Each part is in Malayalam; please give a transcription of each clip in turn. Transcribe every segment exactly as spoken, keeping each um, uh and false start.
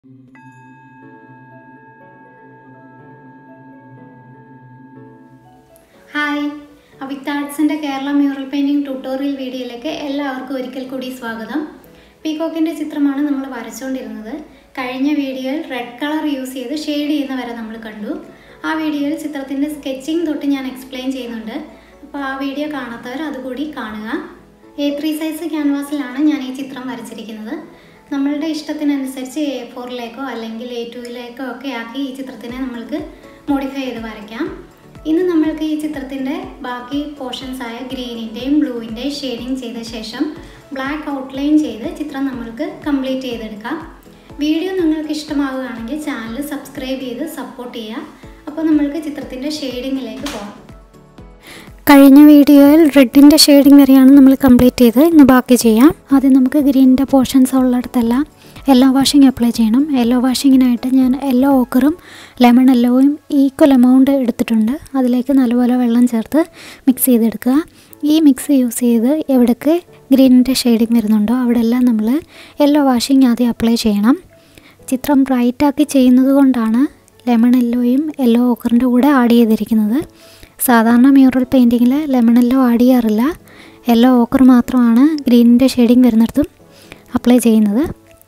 Hi, Avyukta and Kerala Mural Painting tutorial video like എല്ലാവർക്കും ഒരിക്കൽ കൂടി സ്വാഗതം. പീകോക്കിന്റെ ചിത്രമാണ് നമ്മൾ വരച്ചുകൊണ്ടിരുന്നത്. കഴിഞ്ഞ വീഡിയോയിൽ റെഡ് കളർ യൂസ് ചെയ്ത് ഷെയ്ഡ് ചെയ്യുന്ന വരെ നമ്മൾ കണ്ടു. ആ വീഡിയോയിൽ ചിത്രത്തിന്റെ സ്കെച്ചിങ് തൊട്ട് ഞാൻ എക്സ്പ്ലെയിൻ ചെയ്യുന്നുണ്ട്. അപ്പോൾ ആ വീഡിയോ കാണാത്തവർ അതുകൂടി കാണുക. എ ത്രീ സൈസ് ക്യാൻവാസിലാണ് ഞാൻ ഈ ചിത്രം വരച്ചിരിക്കുന്നത്. നമ്മളുടെ ഇഷ്ടത്തിനനുസരിച്ച് എ ഫോറിലേക്കോ അല്ലെങ്കിൽ എ ടൂയിലേക്കോ ഒക്കെ ആക്കി ഈ ചിത്രത്തിനെ നമ്മൾക്ക് മോഡിഫൈ ചെയ്ത് വരയ്ക്കാം. ഇന്ന് നമ്മൾക്ക് ഈ ചിത്രത്തിൻ്റെ ബാക്കി പോർഷൻസ് ആയ ഗ്രീനിൻ്റെയും ബ്ലൂവിൻ്റെയും ഷെയ്ഡിങ് ചെയ്ത ശേഷം ബ്ലാക്ക് ഔട്ട്ലൈൻ ചെയ്ത് ചിത്രം നമ്മൾക്ക് കംപ്ലീറ്റ് ചെയ്തെടുക്കാം. വീഡിയോ നിങ്ങൾക്ക് ഇഷ്ടമാവുകയാണെങ്കിൽ ചാനൽ സബ്സ്ക്രൈബ് ചെയ്ത് സപ്പോർട്ട് ചെയ്യുക. അപ്പോൾ നമ്മൾക്ക് ചിത്രത്തിൻ്റെ ഷെയ്ഡിങ്ങിലേക്ക് പോകാം. കഴിഞ്ഞ വീഡിയോയിൽ റെഡിൻ്റെ ഷെയ്ഡിങ് വരെയാണ് നമ്മൾ കംപ്ലീറ്റ് ചെയ്ത് ഇന്ന് ബാക്കി ചെയ്യാം. ആദ്യം നമുക്ക് ഗ്രീനിൻ്റെ പോർഷൻസ് ഉള്ളിടത്തെല്ലാം യെല്ലോ വാഷിംഗ് അപ്ലൈ ചെയ്യണം. യെല്ലോ വാഷിങ്ങിനായിട്ട് ഞാൻ യെല്ലോ ഓക്കറും ലെമൺ യെല്ലോയും ഈക്വൽ എമൗണ്ട് എടുത്തിട്ടുണ്ട്. അതിലേക്ക് നല്ലപോലെ വെള്ളം ചേർത്ത് മിക്സ് ചെയ്തെടുക്കുക. ഈ മിക്സ് യൂസ് ചെയ്ത് എവിടേക്ക് ഗ്രീനിൻ്റെ ഷെയ്ഡിങ് വരുന്നുണ്ടോ അവിടെല്ലാം നമ്മൾ യെല്ലോ വാഷിംഗ് ആദ്യം അപ്ലൈ ചെയ്യണം. ചിത്രം ബ്രൈറ്റാക്കി ചെയ്യുന്നത് കൊണ്ടാണ് ലെമൺ യെല്ലോയും യെല്ലോ ഓക്കറിൻ്റെ കൂടെ ആഡ് ചെയ്തിരിക്കുന്നത്. സാധാരണ മ്യൂറൽ പെയിൻറ്റിങ്ങിൽ ലെമൺ യെല്ലോ ആഡ് ചെയ്യാറില്ല. യെല്ലോ ഓക്കർ മാത്രമാണ് ഗ്രീനിൻ്റെ ഷെയ്ഡിങ് വരുന്നിടത്തും അപ്ലൈ ചെയ്യുന്നത്.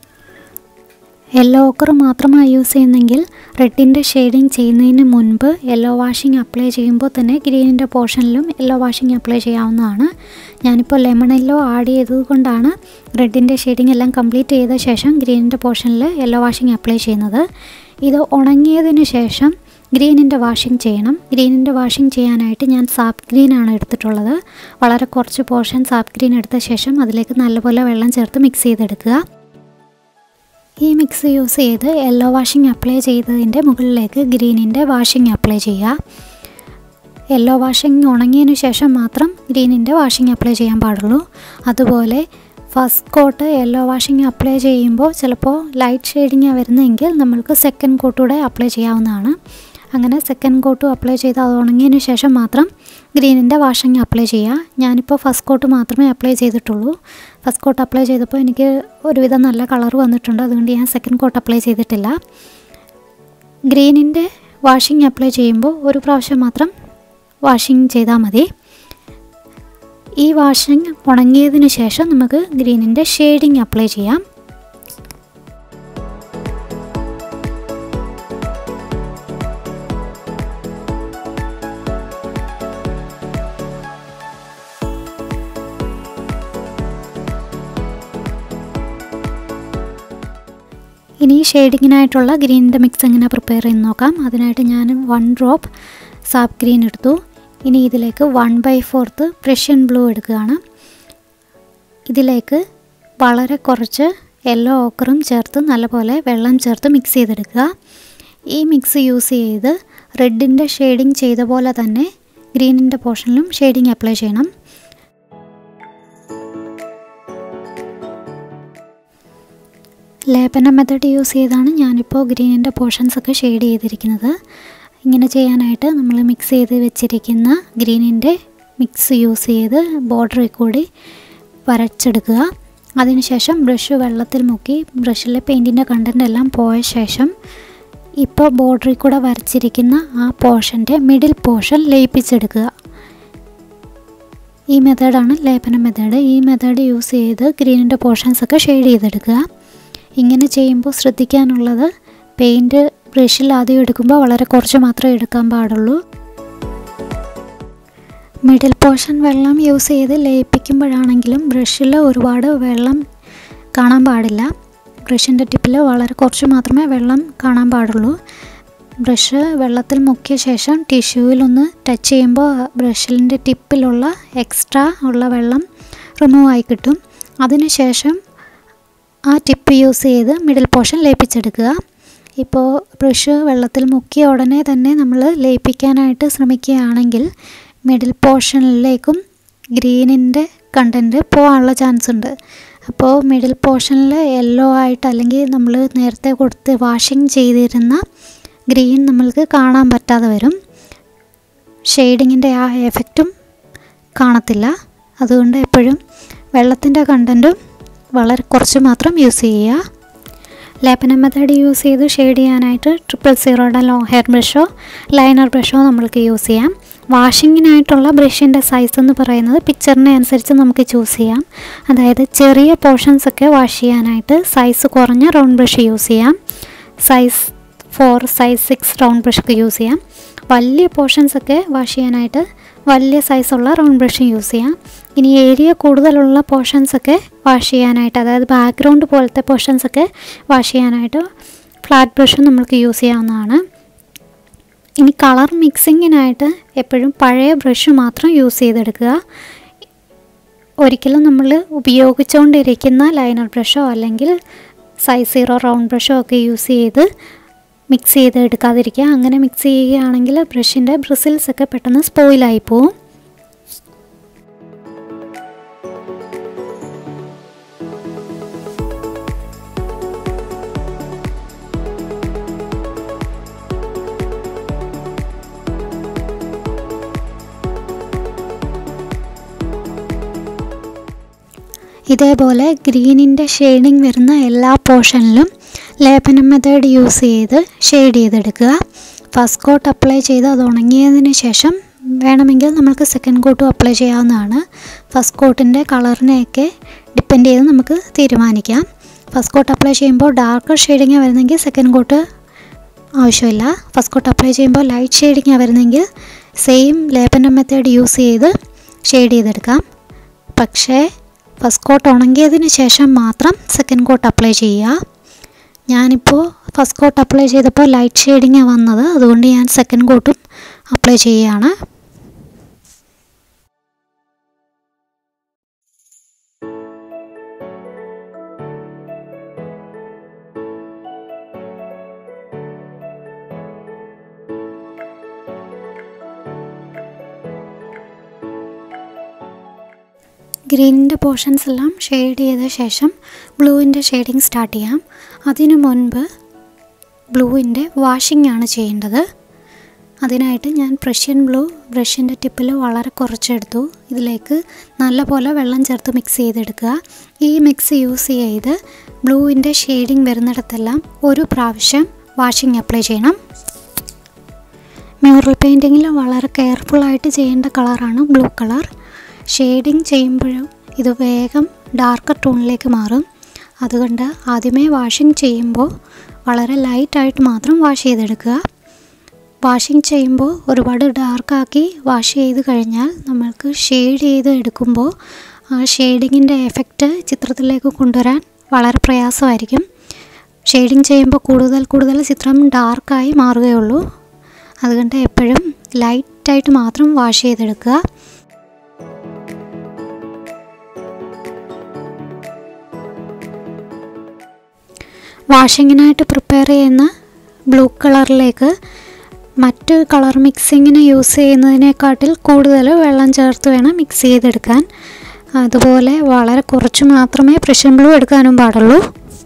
യെല്ലോ ഓക്കർ മാത്രമായി യൂസ് ചെയ്യുന്നെങ്കിൽ റെഡിൻ്റെ ഷെയ്ഡിങ് ചെയ്യുന്നതിന് മുൻപ് യെല്ലോ വാഷിംഗ് അപ്ലൈ ചെയ്യുമ്പോൾ തന്നെ ഗ്രീനിൻ്റെ പോർഷനിലും യെല്ലോ വാഷിംഗ് അപ്ലൈ ചെയ്യാവുന്നതാണ്. ഞാനിപ്പോൾ ലെമൺ യെല്ലോ ആഡ് ചെയ്തത് കൊണ്ടാണ് റെഡിൻ്റെ ഷെയ്ഡിങ് എല്ലാം കംപ്ലീറ്റ് ചെയ്ത ശേഷം ഗ്രീനിൻ്റെ പോർഷനിൽ യെല്ലോ വാഷിംഗ് അപ്ലൈ ചെയ്യുന്നത്. ഇത് ഉണങ്ങിയതിന് ശേഷം ഗ്രീനിൻ്റെ വാഷിംഗ് ചെയ്യണം. ഗ്രീനിൻ്റെ വാഷിംഗ് ചെയ്യാനായിട്ട് ഞാൻ സാപ്പ് ഗ്രീനാണ് എടുത്തിട്ടുള്ളത്. വളരെ കുറച്ച് പോർഷൻ സാപ്പ് ഗ്രീൻ എടുത്ത ശേഷം അതിലേക്ക് നല്ലപോലെ വെള്ളം ചേർത്ത് മിക്സ് ചെയ്തെടുക്കുക. ഈ മിക്സ് യൂസ് ചെയ്ത് യെല്ലോ വാഷിംഗ് അപ്ലൈ ചെയ്തതിൻ്റെ മുകളിലേക്ക് ഗ്രീനിൻ്റെ വാഷിംഗ് അപ്ലൈ ചെയ്യുക. യെല്ലോ വാഷിംഗ് ഉണങ്ങിയതിന് ശേഷം മാത്രം ഗ്രീനിൻ്റെ വാഷിംഗ് അപ്ലൈ ചെയ്യാൻ പാടുള്ളൂ. അതുപോലെ first coat yellow washing apply ചെയ്യുമ്പോൾ ചിലപ്പോൾ ലൈറ്റ് ഷെയ്ഡിങ്ങാണ് വരുന്നതെങ്കിൽ നമ്മൾക്ക് സെക്കൻഡ് കോട്ടൂടെ അപ്ലൈ ചെയ്യാവുന്നതാണ്. അങ്ങനെ സെക്കൻഡ് കോട്ടും അപ്ലൈ ചെയ്ത് അത് ഉണങ്ങിയതിന് ശേഷം മാത്രം ഗ്രീനിൻ്റെ വാഷിംഗ് അപ്ലൈ ചെയ്യുക. ഞാനിപ്പോൾ ഫസ്റ്റ് കോട്ട് മാത്രമേ അപ്ലൈ ചെയ്തിട്ടുള്ളൂ. ഫസ്റ്റ് കോട്ട് അപ്ലൈ ചെയ്തപ്പോൾ എനിക്ക് ഒരുവിധം നല്ല കളർ വന്നിട്ടുണ്ട്. അതുകൊണ്ട് ഞാൻ സെക്കൻഡ് കോട്ട് അപ്ലൈ ചെയ്തിട്ടില്ല. ഗ്രീനിൻ്റെ വാഷിംഗ് അപ്ലൈ ചെയ്യുമ്പോൾ ഒരു പ്രാവശ്യം മാത്രം വാഷിംഗ് ചെയ്താൽ മതി. ഈ വാഷിംഗ് ഉണങ്ങിയതിന് ശേഷം നമുക്ക് ഗ്രീനിൻ്റെ ഷെയ്ഡിങ് അപ്ലൈ ചെയ്യാം. ഇനി ഷെയ്ഡിങ്ങിനായിട്ടുള്ള ഗ്രീനിൻ്റെ മിക്സ് എങ്ങനെ പ്രിപ്പയർ ചെയ്ത് നോക്കാം. അതിനായിട്ട് ഞാൻ വൺ ഡ്രോപ്പ് സാപ്പ് ഗ്രീൻ എടുത്തു. ഇനി ഇതിലേക്ക് one by fourth Prussian blue എടുക്കുകയാണ്. ഇതിലേക്ക് വളരെ കുറച്ച് യെല്ലോ ഓക്കറും ചേർത്ത് നല്ലപോലെ വെള്ളം ചേർത്ത് മിക്സ് ചെയ്തെടുക്കുക. ഈ മിക്സ് യൂസ് ചെയ്ത് റെഡിൻ്റെ ഷെയ്ഡിങ് ചെയ്ത പോലെ തന്നെ ഗ്രീനിൻ്റെ പോർഷനിലും ഷെയ്ഡിങ് അപ്ലൈ ചെയ്യണം. ലേപന മെത്തേഡ് യൂസ് ചെയ്താണ് ഞാനിപ്പോൾ ഗ്രീനിൻ്റെ പോർഷൻസൊക്കെ ഷെയ്ഡ് ചെയ്തിരിക്കുന്നത്. ഇങ്ങനെ ചെയ്യാനായിട്ട് നമ്മൾ മിക്സ് ചെയ്ത് വെച്ചിരിക്കുന്ന ഗ്രീനിൻ്റെ മിക്സ് യൂസ് ചെയ്ത് ബോർഡറിൽ കൂടി വരച്ചെടുക്കുക. അതിനുശേഷം ബ്രഷ് വെള്ളത്തിൽ മുക്കി ബ്രഷിലെ പെയിൻറ്റിൻ്റെ കണ്ടൻ്റ് എല്ലാം പോയ ശേഷം ഇപ്പോൾ ബോർഡറിൽ കൂടെ വരച്ചിരിക്കുന്ന ആ പോർഷൻ്റെ മിഡിൽ പോർഷൻ ലയിപ്പിച്ചെടുക്കുക. ഈ മെത്തേഡാണ് ലേപന മെത്തേഡ്. ഈ മെത്തേഡ് യൂസ് ചെയ്ത് ഗ്രീനിൻ്റെ പോർഷൻസൊക്കെ ഷെയ്ഡ് ചെയ്തെടുക്കുക. ഇങ്ങനെ ചെയ്യുമ്പോൾ ശ്രദ്ധിക്കാനുള്ളത് പെയിൻറ്റ് ബ്രഷിൽ ആദ്യം എടുക്കുമ്പോൾ വളരെ കുറച്ച് മാത്രമേ എടുക്കാൻ പാടുള്ളൂ. മിഡിൽ പോർഷൻ വെള്ളം യൂസ് ചെയ്ത് ലയിപ്പിക്കുമ്പോഴാണെങ്കിലും ബ്രഷിൽ ഒരുപാട് വെള്ളം കാണാൻ പാടില്ല. ബ്രഷിൻ്റെ ടിപ്പിൽ വളരെ കുറച്ച് മാത്രമേ വെള്ളം കാണാൻ പാടുള്ളൂ. ബ്രഷ് വെള്ളത്തിൽ മുക്കിയ ശേഷം ടിഷ്യൂവിലൊന്ന് ടച്ച് ചെയ്യുമ്പോൾ ബ്രഷിൻ്റെ ടിപ്പിലുള്ള എക്സ്ട്രാ ഉള്ള വെള്ളം റിമൂവ് ആയി കിട്ടും. അതിനുശേഷം ആ ടിപ്പ് യൂസ് ചെയ്ത് മിഡിൽ പോർഷൻ ലയിപ്പിച്ചെടുക്കുക. ഇപ്പോൾ ബ്രഷ് വെള്ളത്തിൽ മുക്കിയ ഉടനെ തന്നെ നമ്മൾ ലയിപ്പിക്കാനായിട്ട് ശ്രമിക്കുകയാണെങ്കിൽ മിഡിൽ പോർഷനിലേക്കും ഗ്രീനിൻ്റെ കണ്ടൻറ്റ് പോകാനുള്ള ചാൻസ് ഉണ്ട്. അപ്പോൾ മിഡിൽ പോർഷനിൽ യെല്ലോ ആയിട്ട് അല്ലെങ്കിൽ നമ്മൾ നേരത്തെ കൊടുത്ത് വാഷിംഗ് ചെയ്തിരുന്ന ഗ്രീൻ നമ്മൾക്ക് കാണാൻ പറ്റാതെ വരും. ഷെയ്ഡിങ്ങിൻ്റെ ആ എഫക്റ്റും കാണത്തില്ല. അതുകൊണ്ട് എപ്പോഴും വെള്ളത്തിൻ്റെ കണ്ടൻറ്റും വളരെ കുറച്ച് മാത്രം യൂസ് ചെയ്യുക. ലേപ്പനം മെത്തേഡ് യൂസ് ചെയ്ത് ഷെയ്ഡ് ചെയ്യാനായിട്ട് ട്രിപ്പിൾ സീറോയുടെ ലോങ് ഹെയർ ബ്രഷോ ലൈനർ ബ്രഷോ നമ്മൾക്ക് യൂസ് ചെയ്യാം. വാഷിങ്ങിനായിട്ടുള്ള ബ്രഷിൻ്റെ സൈസ് എന്ന് പറയുന്നത് പിക്ചറിനെ അനുസരിച്ച് നമുക്ക് ചൂസ് ചെയ്യാം. അതായത് ചെറിയ പോർഷൻസൊക്കെ വാഷ് ചെയ്യാനായിട്ട് സൈസ് കുറഞ്ഞ റൗണ്ട് ബ്രഷ് യൂസ് ചെയ്യാം. Size four size six round ബ്രഷൊക്കെ യൂസ് ചെയ്യാം. വലിയ പോർഷൻസൊക്കെ വാഷ് ചെയ്യാനായിട്ട് വലിയ സൈസുള്ള റൗണ്ട് ബ്രഷ് യൂസ് ചെയ്യാം. ഇനി ഏരിയ കൂടുതലുള്ള പോർഷൻസൊക്കെ വാഷ് ചെയ്യാനായിട്ട്, അതായത് ബാക്ക്ഗ്രൗണ്ട് പോലത്തെ പോർഷൻസൊക്കെ വാഷ് ചെയ്യാനായിട്ട് ഫ്ലാറ്റ് ബ്രഷും നമ്മൾക്ക് യൂസ് ചെയ്യാവുന്നതാണ്. ഇനി കളർ മിക്സിങ്ങിനായിട്ട് എപ്പോഴും പഴയ ബ്രഷ് മാത്രം യൂസ് ചെയ്തെടുക്കുക. ഒരിക്കലും നമ്മൾ ഉപയോഗിച്ചുകൊണ്ടിരിക്കുന്ന ലൈനർ ബ്രഷോ അല്ലെങ്കിൽ സൈസ് സീറോ റൗണ്ട് ബ്രഷോ ഒക്കെ യൂസ് ചെയ്ത് മിക്സ് ചെയ്ത് എടുക്കാതിരിക്കുക. അങ്ങനെ മിക്സ് ചെയ്യുകയാണെങ്കിൽ ബ്രഷിൻ്റെ ബ്രിസിൽസൊക്കെ പെട്ടെന്ന് സ്പോയിലായി പോവും. ഇതേപോലെ ഗ്രീനിൻ്റെ ഷെയ്ഡിങ് വരുന്ന എല്ലാ പോർഷനിലും ലേപ്പനം മെത്തേഡ് യൂസ് ചെയ്ത് ഷെയ്ഡ് ചെയ്തെടുക്കുക. ഫസ്റ്റ് കോട്ട് അപ്ലൈ ചെയ്ത് അത് ഉണങ്ങിയതിന് ശേഷം വേണമെങ്കിൽ നമുക്ക് സെക്കൻഡ് കോട്ടും അപ്ലൈ ചെയ്യാവുന്നതാണ്. ഫസ്റ്റ് കോട്ടിൻ്റെ കളറിനെയൊക്കെ ഡിപ്പെൻഡ് ചെയ്ത് നമുക്ക് തീരുമാനിക്കാം. ഫസ്റ്റ് കോട്ട് അപ്ലൈ ചെയ്യുമ്പോൾ ഡാർക്കർ ഷെയ്ഡിങ്ങാണ് വരുന്നെങ്കിൽ സെക്കൻഡ് കോട്ട് ആവശ്യമില്ല. ഫസ്റ്റ് കോട്ട് അപ്ലൈ ചെയ്യുമ്പോൾ ലൈറ്റ് ഷെയ്ഡിങ്ങാണ് വരുന്നെങ്കിൽ സെയിം ലേപ്പനം മെത്തേഡ് യൂസ് ചെയ്ത് ഷെയ്ഡ് ചെയ്തെടുക്കാം. പക്ഷേ ഫസ്റ്റ് കോട്ട് ഉണങ്ങിയതിന് ശേഷം മാത്രം സെക്കൻഡ് കോട്ട് അപ്ലൈ ചെയ്യുക. ഞാനിപ്പോൾ ഫസ്റ്റ് കോട്ട് അപ്ലൈ ചെയ്തപ്പോൾ ലൈറ്റ് ഷെയ്ഡിങ്ങാണ് വന്നത്, അതുകൊണ്ട് ഞാൻ സെക്കൻഡ് കോട്ടും അപ്ലൈ ചെയ്യുകയാണ്. ഗ്രീനിൻ്റെ പോർഷൻസ് എല്ലാം ഷെയ്ഡ് ചെയ്ത ശേഷം ബ്ലൂവിൻ്റെ ഷെയ്ഡിങ് സ്റ്റാർട്ട് ചെയ്യാം. അതിനു മുൻപ് ബ്ലൂവിൻ്റെ വാഷിംഗ് ആണ് ചെയ്യേണ്ടത്. അതിനായിട്ട് ഞാൻ പ്രഷ്യൻ ബ്ലൂ ബ്രഷിൻ്റെ ടിപ്പിൽ വളരെ കുറച്ചെടുത്തു. ഇതിലേക്ക് നല്ലപോലെ വെള്ളം ചേർത്ത് മിക്സ് ചെയ്തെടുക്കുക. ഈ മിക്സ് യൂസ് ചെയ്ത് ബ്ലൂവിൻ്റെ ഷെയ്ഡിങ് വരുന്നിടത്തെല്ലാം ഒരു പ്രാവശ്യം വാഷിംഗ് അപ്ലൈ ചെയ്യണം. മ്യൂറൽ പെയിൻറ്റിങ്ങിൽ വളരെ കെയർഫുള്ളായിട്ട് ചെയ്യേണ്ട കളറാണ് ബ്ലൂ കളർ. ഷെയ്ഡിങ് ചെയ്യുമ്പോഴും ഇത് വേഗം ഡാർക്കർ ടോണിലേക്ക് മാറും. അതുകൊണ്ട് ആദ്യമേ വാഷിംഗ് ചെയ്യുമ്പോൾ വളരെ ലൈറ്റായിട്ട് മാത്രം വാഷ് ചെയ്തെടുക്കുക. വാഷിംഗ് ചെയ്യുമ്പോൾ ഒരുപാട് ഡാർക്കാക്കി വാഷ് ചെയ്ത് കഴിഞ്ഞാൽ നമ്മൾക്ക് ഷെയ്ഡ് ചെയ്ത് എടുക്കുമ്പോൾ ആ ഷെയ്ഡിങ്ങിൻ്റെ എഫക്റ്റ് ചിത്രത്തിലേക്ക് കൊണ്ടുവരാൻ വളരെ പ്രയാസമായിരിക്കും. ഷെയ്ഡിങ് ചെയ്യുമ്പോൾ കൂടുതൽ കൂടുതൽ ചിത്രം ഡാർക്കായി മാറുകയുള്ളൂ. അതുകൊണ്ട് എപ്പോഴും ലൈറ്റായിട്ട് മാത്രം വാഷ് ചെയ്തെടുക്കുക. വാഷിങ്ങിനായിട്ട് പ്രിപ്പയർ ചെയ്യുന്ന ബ്ലൂ കളറിലേക്ക് മറ്റ് കളർ മിക്സിങ്ങിന് യൂസ് ചെയ്യുന്നതിനേക്കാട്ടിൽ കൂടുതൽ വെള്ളം ചേർത്ത് വേണം മിക്സ് ചെയ്തെടുക്കാൻ. അതുപോലെ വളരെ കുറച്ച് മാത്രമേ പ്രഷ്യൻ ബ്ലൂ എടുക്കാനും പാടുള്ളൂ.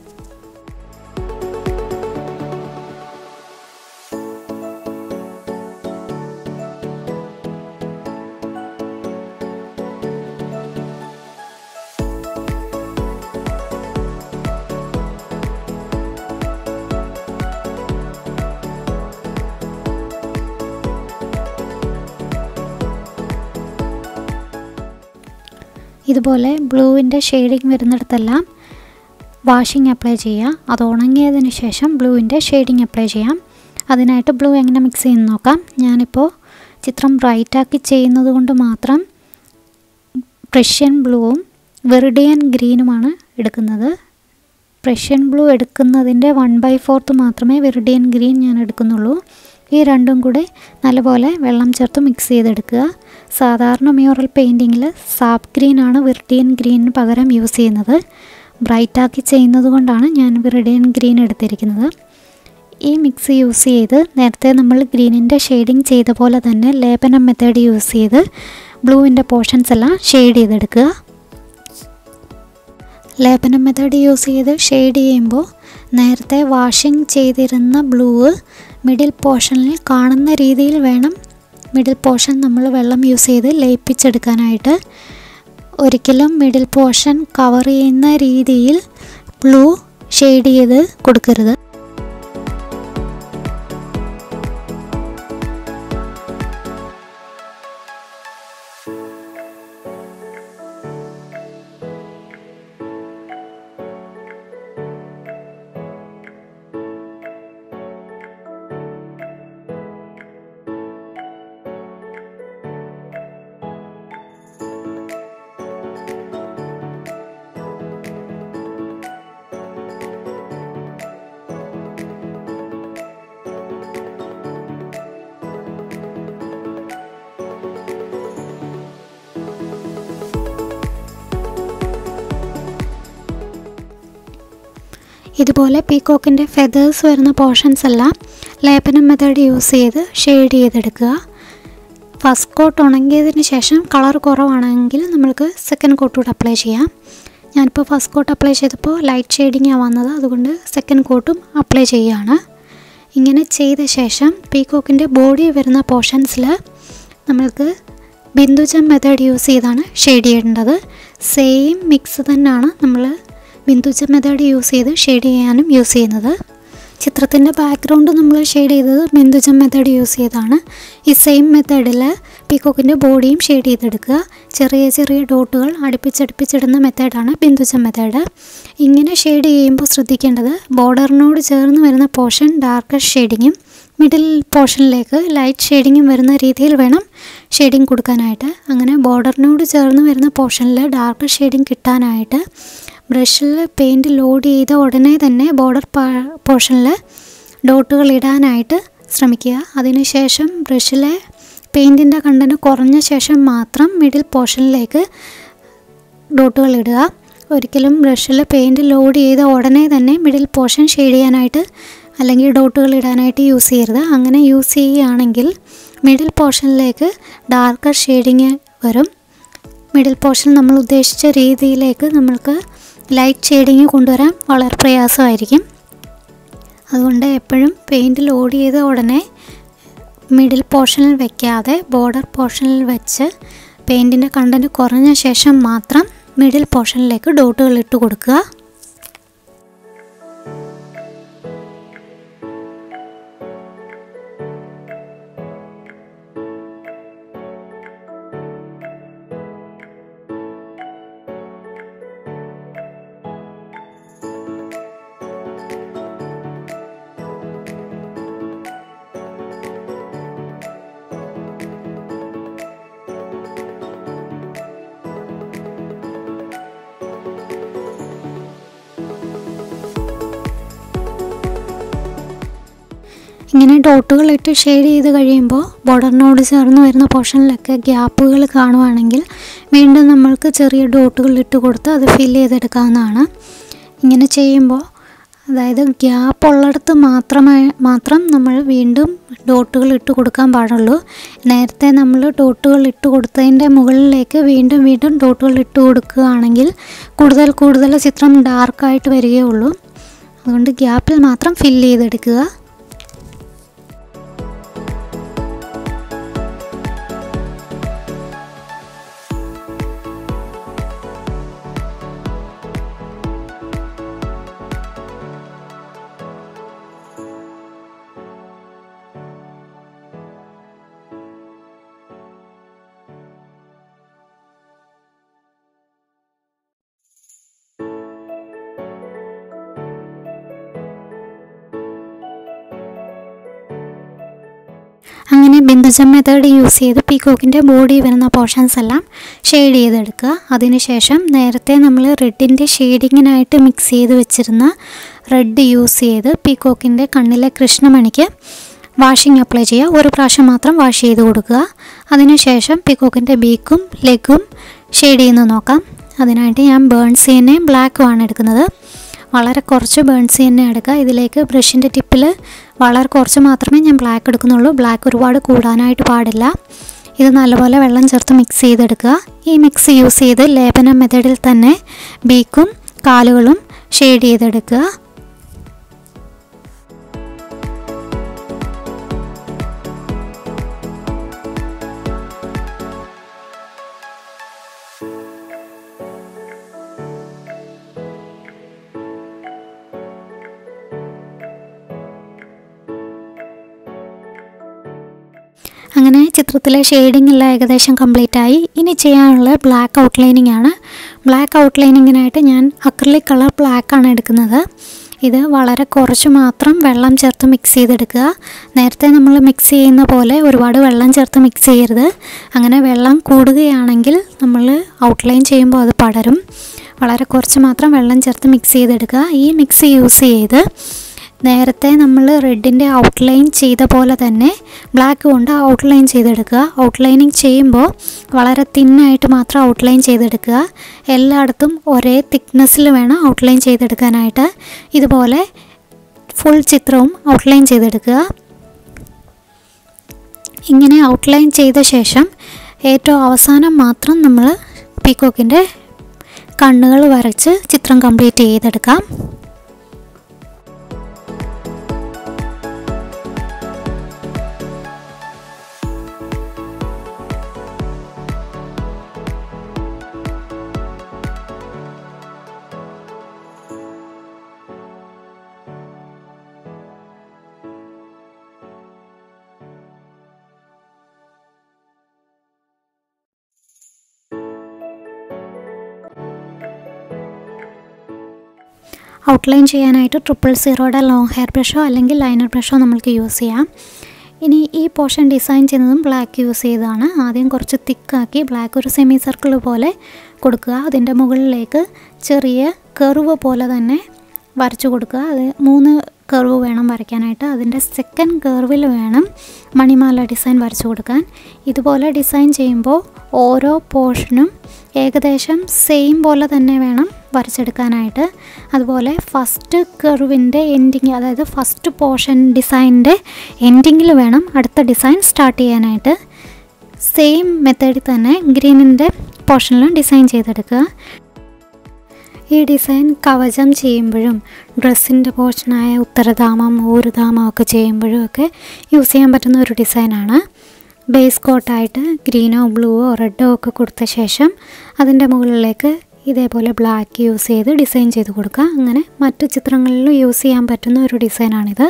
ഇതുപോലെ ബ്ലൂവിൻ്റെ ഷെയ്ഡിങ് വരുന്നിടത്തെല്ലാം വാഷിംഗ് അപ്ലൈ ചെയ്യുക. അത് ഉണങ്ങിയതിന് ശേഷം ബ്ലൂവിൻ്റെ ഷെയ്ഡിങ് അപ്ലൈ ചെയ്യാം. അതിനായിട്ട് ബ്ലൂ എങ്ങനെ മിക്സ് ചെയ്യുന്ന നോക്കാം. ഞാനിപ്പോൾ ചിത്രം ബ്രൈറ്റാക്കി ചെയ്യുന്നത് കൊണ്ട് മാത്രം പ്രഷ്യൻ ബ്ലൂവും വെറിഡിയൻ ഗ്രീനുമാണ് എടുക്കുന്നത്. പ്രഷ്യൻ ബ്ലൂ എടുക്കുന്നതിൻ്റെ വൺ ബൈ ഫോർത്ത് മാത്രമേ വെറിഡിയൻ ഗ്രീൻ ഞാൻ എടുക്കുന്നുള്ളൂ. ഈ രണ്ടും കൂടെ നല്ലപോലെ വെള്ളം ചേർത്ത് മിക്സ് ചെയ്തെടുക്കുക. സാധാരണ മ്യൂറൽ പെയിൻറ്റിങ്ങിൽ സാപ്പ് ഗ്രീനാണ് വെറിഡിയൻ ഗ്രീനിന് പകരം യൂസ് ചെയ്യുന്നത്. ബ്രൈറ്റാക്കി ചെയ്യുന്നത് കൊണ്ടാണ് ഞാൻ വെറിഡിയൻ ഗ്രീൻ എടുത്തിരിക്കുന്നത്. ഈ മിക്സ് യൂസ് ചെയ്ത് നേരത്തെ നമ്മൾ ഗ്രീനിൻ്റെ ഷെയ്ഡിങ് ചെയ്ത പോലെ തന്നെ ലേപനം മെത്തേഡ് യൂസ് ചെയ്ത് ബ്ലൂവിൻ്റെ പോർഷൻസ് എല്ലാം ഷെയ്ഡ് ചെയ്തെടുക്കുക. ലേപനം മെത്തേഡ് യൂസ് ചെയ്ത് ഷെയ്ഡ് ചെയ്യുമ്പോൾ നേരത്തെ വാഷിംഗ് ചെയ്തിരുന്ന ബ്ലൂ മിഡിൽ പോർഷനിൽ കാണുന്ന രീതിയിൽ വേണം മിഡിൽ പോർഷൻ നമ്മൾ വെള്ളം യൂസ് ചെയ്ത് ലയിപ്പിച്ചെടുക്കാനായിട്ട്. ഒരിക്കലും മിഡിൽ പോർഷൻ കവർ ചെയ്യുന്ന രീതിയിൽ ബ്ലൂ ഷെയ്ഡ് ചെയ്ത് കൊടുക്കരുത്. ഇതുപോലെ പീകോക്കിൻ്റെ ഫെദേഴ്സ് വരുന്ന പോർഷൻസ് എല്ലാം ലേപനം മെത്തേഡ് യൂസ് ചെയ്ത് ഷെയ്ഡ് ചെയ്തെടുക്കുക. ഫസ്റ്റ് കോട്ട് ഉണങ്ങിയതിന് ശേഷം കളർ കുറവാണെങ്കിൽ നമ്മൾക്ക് സെക്കൻഡ് കോട്ട് കൂടെ അപ്ലൈ ചെയ്യാം. ഞാനിപ്പോൾ ഫസ്റ്റ് കോട്ട് അപ്ലൈ ചെയ്തപ്പോൾ ലൈറ്റ് ഷെയ്ഡിങ്ങാണ് വന്നത്, അതുകൊണ്ട് സെക്കൻഡ് കോട്ടും അപ്ലൈ ചെയ്യുകയാണ്. ഇങ്ങനെ ചെയ്ത ശേഷം പീകോക്കിൻ്റെ ബോഡി വരുന്ന പോർഷൻസിൽ നമ്മൾക്ക് ബിന്ദുജം മെത്തേഡ് യൂസ് ചെയ്താണ് ഷെയ്ഡ് ചെയ്യേണ്ടത്. സെയിം മിക്സ് തന്നെയാണ് നമ്മൾ ബിന്ദുജം മെത്തേഡ് യൂസ് ചെയ്ത് ഷെയ്ഡ് ചെയ്യാനും യൂസ് ചെയ്യുന്നത്. ചിത്രത്തിൻ്റെ ബാക്ക്ഗ്രൗണ്ട് നമ്മൾ ഷെയ്ഡ് ചെയ്തത് ബിന്ദുജം മെത്തേഡ് യൂസ് ചെയ്താണ്. ഈ സെയിം മെത്തേഡിൽ പീകോക്കിൻ്റെ ബോഡിയും ഷെയ്ഡ് ചെയ്തെടുക്കുക. ചെറിയ ചെറിയ ഡോട്ടുകൾ അടുപ്പിച്ചടുപ്പിച്ചിടുന്ന മെത്തേഡാണ് ബിന്ദുജം മെത്തേഡ്. ഇങ്ങനെ ഷെയ്ഡ് ചെയ്യുമ്പോൾ ശ്രദ്ധിക്കേണ്ടത് ബോർഡറിനോട് ചേർന്ന് വരുന്ന പോർഷൻ ഡാർക്കർ ഷെയ്ഡിങ്ങും മിഡിൽ പോർഷനിലേക്ക് ലൈറ്റ് ഷെയ്ഡിങ്ങും വരുന്ന രീതിയിൽ വേണം ഷെയ്ഡിങ് കൊടുക്കാനായിട്ട്. അങ്ങനെ ബോർഡറിനോട് ചേർന്ന് വരുന്ന പോർഷനിൽ ഡാർക്കർ ഷെയ്ഡിങ് കിട്ടാനായിട്ട് ബ്രഷിൽ പെയിൻറ്റ് ലോഡ് ചെയ്ത ഉടനെ തന്നെ ബോർഡർ പോർഷനിൽ ഡോട്ടുകൾ ഇടാനായിട്ട് ശ്രമിക്കുക. അതിനുശേഷം ബ്രഷിലെ പെയിൻറ്റിൻ്റെ കണ്ടൻറ്റ് കുറഞ്ഞ ശേഷം മാത്രം മിഡിൽ പോർഷനിലേക്ക് ഡോട്ടുകൾ ഇടുക. ഒരിക്കലും ബ്രഷിൽ പെയിൻറ്റ് ലോഡ് ചെയ്ത ഉടനെ തന്നെ മിഡിൽ പോർഷൻ ഷെയ്ഡ് ചെയ്യാനായിട്ട് അല്ലെങ്കിൽ ഡോട്ടുകൾ ഇടാനായിട്ട് യൂസ് ചെയ്യരുത്. അങ്ങനെ യൂസ് ചെയ്യുകയാണെങ്കിൽ മിഡിൽ പോർഷനിലേക്ക് ഡാർക്കർ ഷെയ്ഡിങ് വരും. മിഡിൽ പോർഷൻ നമ്മൾ ഉദ്ദേശിച്ച രീതിയിലേക്ക് നമ്മൾക്ക് ലൈറ്റ് ഷെയ്ഡിങ് കൊണ്ടുവരാൻ വളരെ പ്രയാസമായിരിക്കും. അതുകൊണ്ട് എപ്പോഴും പെയിൻറ്റ് ലോഡ് ചെയ്ത ഉടനെ മിഡിൽ പോർഷനിൽ വയ്ക്കാതെ ബോർഡർ പോർഷനിൽ വെച്ച് പെയിൻറ്റിൻ്റെ കണ്ടൻറ്റ് കുറഞ്ഞ ശേഷം മാത്രം മിഡിൽ പോർഷനിലേക്ക് ഡോട്ടുകൾ ഇട്ട് കൊടുക്കുക. ഇങ്ങനെ ഡോട്ടുകൾ ഇട്ട് ഷെയ്ഡ് ചെയ്ത് കഴിയുമ്പോൾ ബോർഡറിനോട് ചേർന്ന് വരുന്ന പോർഷനിലൊക്കെ ഗ്യാപ്പുകൾ കാണുവാണെങ്കിൽ വീണ്ടും നമ്മൾക്ക് ചെറിയ ഡോട്ടുകൾ ഇട്ട് കൊടുത്ത് അത് ഫില്ല് ചെയ്തെടുക്കാവുന്നതാണ്. ഇങ്ങനെ ചെയ്യുമ്പോൾ അതായത് ഗ്യാപ്പ് ഉള്ളിടത്ത് മാത്രമേ മാത്രം നമ്മൾ വീണ്ടും ഡോട്ടുകൾ ഇട്ട് കൊടുക്കാൻ പാടുള്ളൂ. നേരത്തെ നമ്മൾ ഡോട്ടുകൾ ഇട്ട് കൊടുത്തതിൻ്റെ മുകളിലേക്ക് വീണ്ടും വീണ്ടും ഡോട്ടുകൾ ഇട്ട് കൊടുക്കുകയാണെങ്കിൽ കൂടുതൽ കൂടുതൽ ചിത്രം ഡാർക്കായിട്ട് വരികയുള്ളൂ. അതുകൊണ്ട് ഗ്യാപ്പിൽ മാത്രം ഫില്ല് ചെയ്തെടുക്കുക. അങ്ങനെ ബിന്ദുജം മെത്തേഡ് യൂസ് ചെയ്ത് പീകോക്കിൻ്റെ ബോഡി വരുന്ന പോർഷൻസ് എല്ലാം ഷെയ്ഡ് ചെയ്തെടുക്കുക. അതിനുശേഷം നേരത്തെ നമ്മൾ റെഡിൻ്റെ ഷെയ്ഡിങ്ങിനായിട്ട് മിക്സ് ചെയ്ത് വെച്ചിരുന്ന റെഡ് യൂസ് ചെയ്ത് പീകോക്കിൻ്റെ കണ്ണിലെ കൃഷ്ണമണിക്ക് വാഷിംഗ് അപ്ലൈ ചെയ്യുക. ഒരു പ്രാവശ്യം മാത്രം വാഷ് ചെയ്ത് കൊടുക്കുക. അതിനുശേഷം പീകോക്കിൻ്റെ ബീക്കും ലെഗും ഷെയ്ഡ് ചെയ്യുന്നത് നോക്കാം. അതിനായിട്ട് ഞാൻ ബേൺ സിയന്നയും ബ്ലാക്കുമാണ് എടുക്കുന്നത്. വളരെ കുറച്ച് ബേൺ സിയന്ന എടുക്കുക. ഇതിലേക്ക് ബ്രഷിൻ്റെ ടിപ്പിൽ വളരെ കുറച്ച് മാത്രമേ ഞാൻ ബ്ലാക്ക് എടുക്കുന്നുള്ളൂ. ബ്ലാക്ക് ഒരുപാട് കൂടാനായിട്ട് പാടില്ല. ഇത് നല്ലപോലെ വെള്ളം ചേർത്ത് മിക്സ് ചെയ്തെടുക്കുക. ഈ മിക്സ് യൂസ് ചെയ്ത് ലേപന മെത്തേഡിൽ തന്നെ ബീക്കും കാലുകളും ഷെയ്ഡ് ചെയ്തെടുക്കുക. അങ്ങനെ ചിത്രത്തിലെ ഷെയ്ഡിംഗ് എല്ലാം ഏകദേശം കംപ്ലീറ്റ് ആയി. ഇനി ചെയ്യാനുള്ള ബ്ലാക്ക് ഔട്ട്ലൈനിങ് ആണ്. ബ്ലാക്ക് ഔട്ട്ലൈനിങ്ങിനായിട്ട് ഞാൻ അക്രിലിക് കളർ ബ്ലാക്കാണ് എടുക്കുന്നത്. ഇത് വളരെ കുറച്ച് മാത്രം വെള്ളം ചേർത്ത് മിക്സ് ചെയ്തെടുക്കുക. നേരത്തെ നമ്മൾ മിക്സ് ചെയ്യുന്ന പോലെ ഒരുപാട് വെള്ളം ചേർത്ത് മിക്സ് ചെയ്യരുത്. അങ്ങനെ വെള്ളം കൂടുകയാണെങ്കിൽ നമ്മൾ ഔട്ട്ലൈൻ ചെയ്യുമ്പോൾ അത് പടരും. വളരെ കുറച്ച് മാത്രം വെള്ളം ചേർത്ത് മിക്സ് ചെയ്തെടുക്കുക. ഈ മിക്സ് യൂസ് ചെയ്ത് നേരത്തെ നമ്മൾ റെഡിൻ്റെ ഔട്ട്ലൈൻ ചെയ്ത പോലെ തന്നെ ബ്ലാക്ക് കൊണ്ട് ഔട്ട്ലൈൻ ചെയ്തെടുക്കുക. ഔട്ട്ലൈനിങ് ചെയ്യുമ്പോൾ വളരെ തിന്നായിട്ട് മാത്രം ഔട്ട്ലൈൻ ചെയ്തെടുക്കുക. എല്ലായിടത്തും ഒരേ തിക്നെസ്സിൽ വേണം ഔട്ട്ലൈൻ ചെയ്തെടുക്കാനായിട്ട്. ഇതുപോലെ ഫുൾ ചിത്രവും ഔട്ട്ലൈൻ ചെയ്തെടുക്കുക. ഇങ്ങനെ ഔട്ട്ലൈൻ ചെയ്ത ശേഷം ഏറ്റവും അവസാനം മാത്രം നമ്മൾ പീക്കോക്കിൻ്റെ കണ്ണുകൾ വരച്ച് ചിത്രം കംപ്ലീറ്റ് ചെയ്തെടുക്കാം. ഔട്ട്ലൈൻ ചെയ്യാനായിട്ട് ട്രിപ്പിൾ സീറോയുടെ ലോങ് ഹെയർ ബ്രഷോ അല്ലെങ്കിൽ ലൈനർ ബ്രഷോ നമുക്ക് യൂസ് ചെയ്യാം. ഇനി ഈ പോർഷൻ ഡിസൈൻ ചെയ്യുന്നതും ബ്ലാക്ക് യൂസ് ചെയ്താണ്. ആദ്യം കുറച്ച് തിക്കാക്കി ബ്ലാക്ക് ഒരു സെമി സർക്കിൾ പോലെ കൊടുക്കുക. അതിൻ്റെ മുകളിലേക്ക് ചെറിയ കർവ് പോലെ തന്നെ വരച്ചു കൊടുക്കുക. അത് മൂന്ന് കർവ് വേണം വരയ്ക്കാനായിട്ട്. അതിൻ്റെ സെക്കൻഡ് കർവിൽ വേണം മണിമാല ഡിസൈൻ വരച്ചു കൊടുക്കാൻ. ഇതുപോലെ ഡിസൈൻ ചെയ്യുമ്പോൾ ഓരോ പോർഷനും ഏകദേശം സെയിം പോലെ തന്നെ വേണം വരച്ചെടുക്കാനായിട്ട്. അതുപോലെ ഫസ്റ്റ് കർവിൻ്റെ എൻഡിങ്, അതായത് ഫസ്റ്റ് പോർഷൻ ഡിസൈനിൻ്റെ എൻഡിങ്ങിൽ വേണം അടുത്ത ഡിസൈൻ സ്റ്റാർട്ട് ചെയ്യാനായിട്ട്. സെയിം മെത്തേഡിൽ തന്നെ ഗ്രീനിൻ്റെ പോർഷനിലും ഡിസൈൻ ചെയ്തെടുക്കുക. ഈ ഡിസൈൻ കവചം ചെയ്യുമ്പോഴും ഡ്രസ്സിൻ്റെ പോർഷനായ ഉത്തരധാമം ഊരുധാമം ഒക്കെ ചെയ്യുമ്പോഴും ഒക്കെ യൂസ് ചെയ്യാൻ പറ്റുന്ന ഒരു ഡിസൈനാണ്. ബേസ് കോട്ടായിട്ട് ഗ്രീനോ ബ്ലൂവോ റെഡോ ഒക്കെ കൊടുത്ത ശേഷം അതിൻ്റെ മുകളിലേക്ക് ഇതേപോലെ ബ്ലാക്ക് യൂസ് ചെയ്ത് ഡിസൈൻ ചെയ്ത് കൊടുക്കുക. അങ്ങനെ മറ്റു ചിത്രങ്ങളിലും യൂസ് ചെയ്യാൻ പറ്റുന്ന ഒരു ഡിസൈനാണിത്.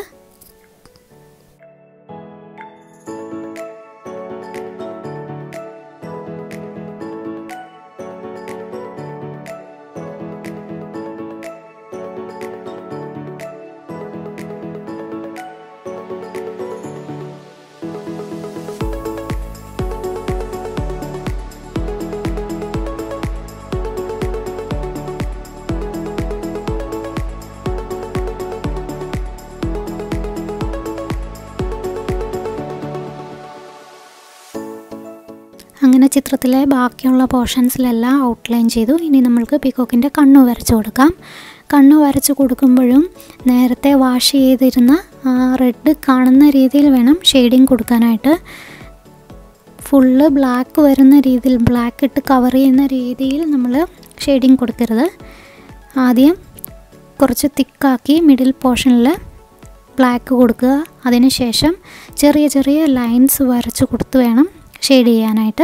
അങ്ങനെ ചിത്രത്തിലെ ബാക്കിയുള്ള പോർഷൻസിലെല്ലാം ഔട്ട്ലൈൻ ചെയ്തു. ഇനി നമ്മൾക്ക് പീക്കോക്കിൻ്റെ കണ്ണു വരച്ചു കൊടുക്കാം. കണ്ണു വരച്ച് കൊടുക്കുമ്പോഴും നേരത്തെ വാഷ് ചെയ്തിരുന്ന ആ റെഡ് കാണുന്ന രീതിയിൽ വേണം ഷെയ്ഡിങ് കൊടുക്കാനായിട്ട്. ഫുള്ള് ബ്ലാക്ക് വരുന്ന രീതിയിൽ, ബ്ലാക്ക് ഇട്ട് കവർ ചെയ്യുന്ന രീതിയിൽ നമ്മൾ ഷെയ്ഡിങ് കൊടുക്കരുത്. ആദ്യം കുറച്ച് തിക്കാക്കി മിഡിൽ പോർഷനിൽ ബ്ലാക്ക് കൊടുക്കുക. അതിനുശേഷം ചെറിയ ചെറിയ ലൈൻസ് വരച്ച് കൊടുത്ത് വേണം ഷെയ്ഡ് ചെയ്യാനായിട്ട്.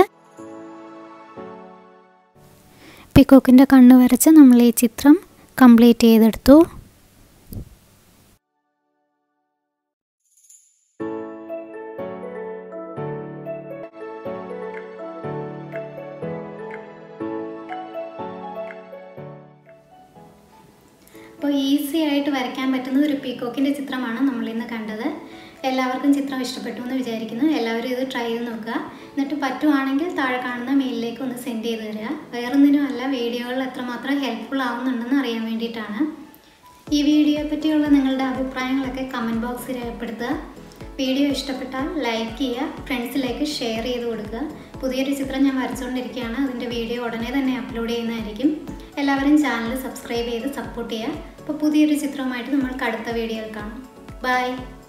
പീക്കോക്കിൻ്റെ കണ്ണ് വരച്ച് നമ്മൾ ഈ ചിത്രം കംപ്ലീറ്റ് ചെയ്തെടുത്തു. അപ്പോൾ ഈസി ആയിട്ട് വരയ്ക്കാൻ പറ്റുന്ന ഒരു പീക്കോക്കിൻ്റെ ചിത്രമാണ് നമ്മളിന്ന് കണ്ടത്. എല്ലാവർക്കും ചിത്രം ഇഷ്ടപ്പെട്ടു എന്ന് വിചാരിക്കുന്നു. എല്ലാവരും ഇത് ട്രൈ ചെയ്ത് നോക്കുക. എന്നിട്ട് പറ്റുവാണെങ്കിൽ താഴെ കാണുന്ന മെയിലിലേക്ക് ഒന്ന് സെൻഡ് ചെയ്ത് തരിക. വേറൊന്നിനും അല്ല, വീഡിയോകൾ എത്രമാത്രം ഹെൽപ്ഫുൾ ആവുന്നുണ്ടെന്ന് അറിയാൻ വേണ്ടിയിട്ടാണ്. ഈ വീഡിയോയെ പറ്റിയുള്ള നിങ്ങളുടെ അഭിപ്രായങ്ങളൊക്കെ കമൻറ്റ് ബോക്സിൽ രേഖപ്പെടുത്തുക. വീഡിയോ ഇഷ്ടപ്പെട്ടാൽ ലൈക്ക് ചെയ്യുക, ഫ്രണ്ട്സിലേക്ക് ഷെയർ ചെയ്ത് കൊടുക്കുക. പുതിയൊരു ചിത്രം ഞാൻ വരച്ചുകൊണ്ടിരിക്കുകയാണ്. അതിൻ്റെ വീഡിയോ ഉടനെ തന്നെ അപ്ലോഡ് ചെയ്യുന്നതായിരിക്കും. എല്ലാവരും ചാനൽ സബ്സ്ക്രൈബ് ചെയ്ത് സപ്പോർട്ട് ചെയ്യുക. അപ്പോൾ പുതിയൊരു ചിത്രവുമായിട്ട് നമ്മൾക്ക് അടുത്ത വീഡിയോയിൽ കാണാം. ബൈ.